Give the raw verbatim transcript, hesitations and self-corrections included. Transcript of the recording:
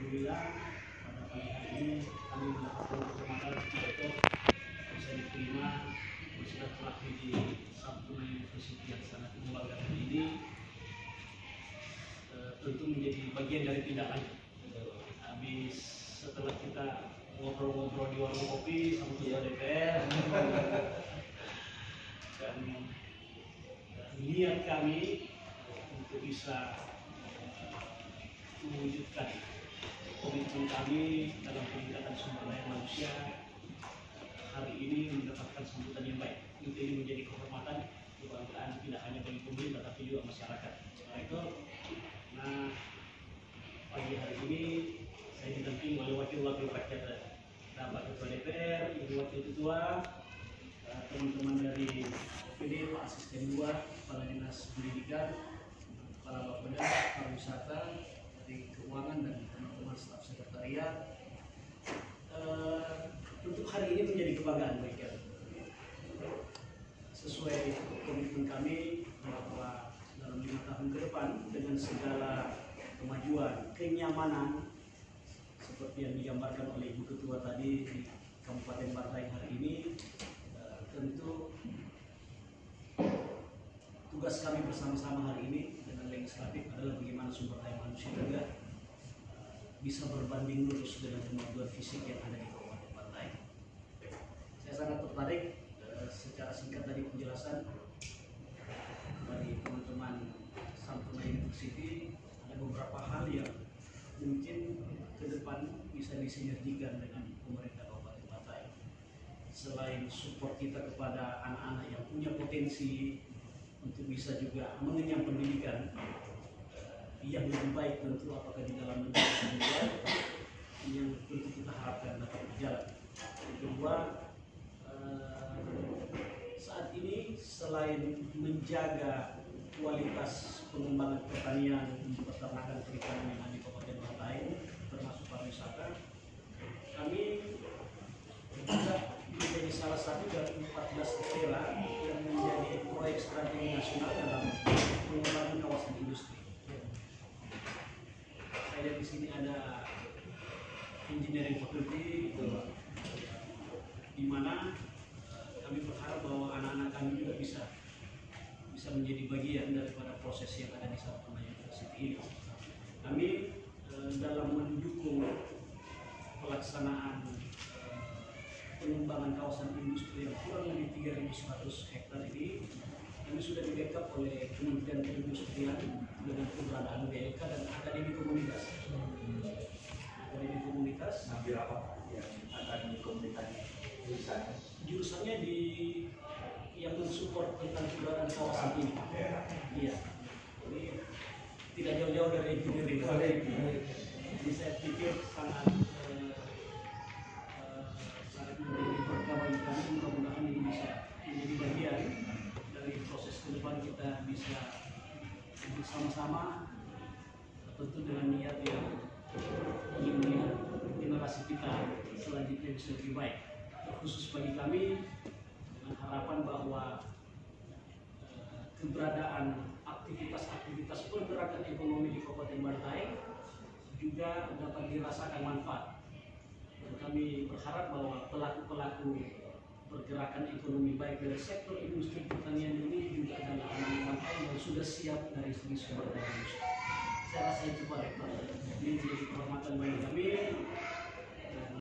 Alhamdulillah pada pagi hari ini kami mendapatkan kehormatan untuk bisa diterima bersilaturahmi di Sampurna University yang sangat membanggakan ini. E, tentu menjadi bagian dari tindak lanjut. Habis setelah kita ngobrol-ngobrol di warung kopi sama ketua D P R dan niat kami untuk bisa mewujudkan komitmen kami dalam peningkatan sumber daya manusia hari ini mendapatkan sambutan yang baik. Itu ini menjadi kehormatan, kebanggaan tidak hanya bagi pemerintah tapi juga masyarakat. Setelah itu, nah pagi hari ini saya didampingi oleh wakil-wakil rakyat, Bapak Ketua D P R, Ibu Wakil Ketua, teman-teman dari O P D, Pak Asisten dua, Kepala Dinas Pendidikan, Kepala Bapeda, Pariwisata, dari Keuangan dan teman-teman staf sekretariat. Uh, untuk hari ini menjadi kebanggaan bagi kami. Sesuai komitmen kami bahwa dalam lima tahun ke depan dengan segala kemajuan, kenyamanan seperti yang digambarkan oleh Ibu Ketua tadi di Kabupaten Bantaeng hari ini, uh, tentu tugas kami bersama-sama hari ini dengan legislatif adalah bagaimana sumber daya manusia juga bisa berbanding lurus dengan kemajuan fisik yang ada di Kabupaten Bantaeng. Saya sangat tertarik uh, secara singkat tadi penjelasan dari teman-teman Sampurna University. Ada beberapa hal yang mungkin ke depan bisa disinergikan dengan pemerintah Kabupaten Bantaeng. Selain support kita kepada anak-anak yang punya potensi untuk bisa juga mengenyam pendidikan yang lebih baik tentu apakah di dalam negeri atau di luar, yang tentu kita harapkan dapat berjalan. Yang kedua, saat ini selain menjaga kualitas pengembangan pertanian, peternakan perikanan yang ada di Kabupaten Bantaeng, termasuk pariwisata, kami juga menjadi salah satu dari empat belas daerah yang menjadi proyek strategi nasional dalam pengembangan kawasan industri. Saya lihat di sini ada engineering faculty, di mana kami berharap bahwa anak-anak kami juga bisa bisa menjadi bagian daripada proses yang ada di Sampurna University ini. Kami eh, dalam mendukung pelaksanaan pengembangan kawasan industri yang kurang lebih tiga ribu seratus hektar ini, kami sudah di backup oleh Kementerian Perindustrian dengan keberadaan B L K dan Akademi Komunitas. Akademi Komunitas. Ngambil apa yang Akademi Komunitas jurusannya? Jurusannya di yang mensupport tentang keberadaan kawasan ini. Iya. Ini tidak jauh-jauh dari engineering. Jadi saya pikir sangat menjadi berkah bagi kami. Mudah-mudahan ini bisa menjadi bagian dari proses ke depan kita bisa bersama-sama, tentu dengan niat yang ingin melihat generasi kita selanjutnya bisa lebih baik. Khusus bagi kami dengan harapan bahwa eh, keberadaan aktivitas-aktivitas pergerakan ekonomi di Kabupaten Bantaeng juga dapat dirasakan manfaat. Dan kami berharap bahwa pelaku-pelaku pergerakan ekonomi baik dari sektor industri pertanian ini juga adalah anak Bantaeng yang sudah siap dari segi sumber daya manusia. Saya rasa itu Pak Rektor. Ini menjadi kehormatan bagi kami